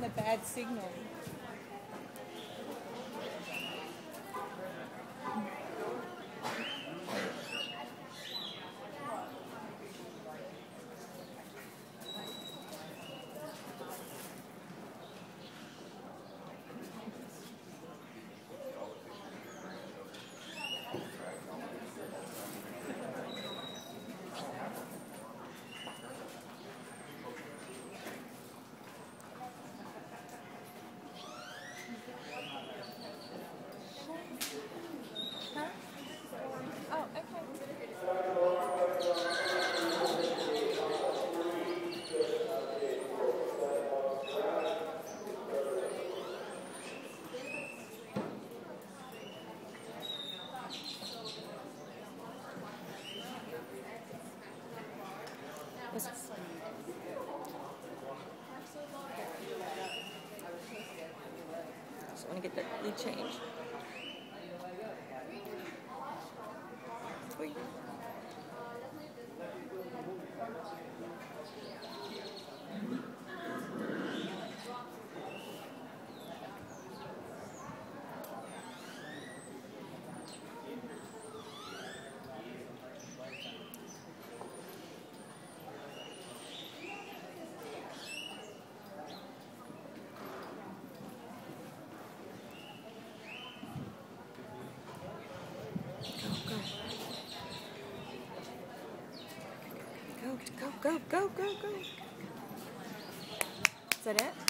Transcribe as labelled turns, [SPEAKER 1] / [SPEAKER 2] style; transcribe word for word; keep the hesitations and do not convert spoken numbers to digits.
[SPEAKER 1] a bad signal. Oh, okay. Just want to get the lead change. Wait. Go, go, go, go, go, go. Is that it?